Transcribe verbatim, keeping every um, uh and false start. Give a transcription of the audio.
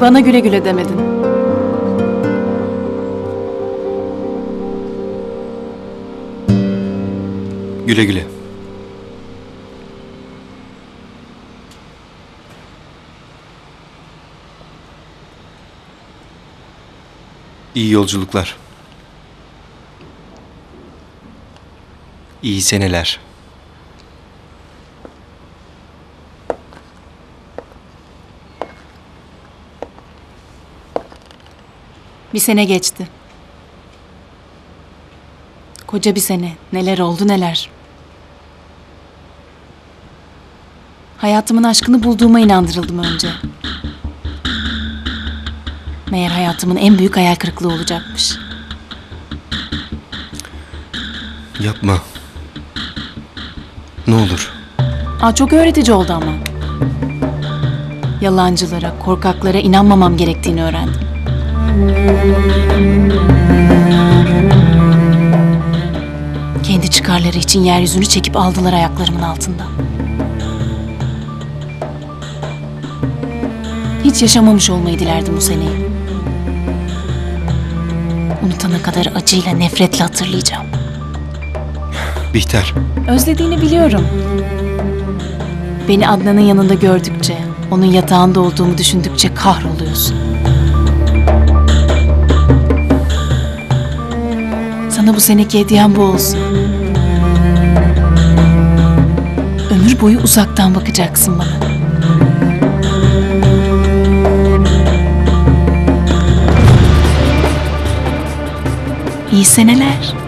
Bana güle güle demedin. Güle güle. İyi yolculuklar. İyi seneler. Bir sene geçti. Koca bir sene. Neler oldu neler. Hayatımın aşkını bulduğuma inandırıldım önce. Meğer hayatımın en büyük hayal kırıklığı olacakmış. Yapma. Ne olur. Aa, çok öğretici oldu ama. Yalancılara, korkaklara inanmamam gerektiğini öğrendim. Kendi çıkarları için yeryüzünü çekip aldılar ayaklarımın altından. Hiç yaşamamış olmayı dilerdim bu seneyi. Unutana kadar acıyla, nefretle hatırlayacağım. Bihter. Özlediğini biliyorum. Beni Adnan'ın yanında gördükçe, onun yatağında olduğumu düşündükçe kahroluyorsun. Sana bu seneki hediyem bu olsun. Ömür boyu uzaktan bakacaksın bana. İyi seneler.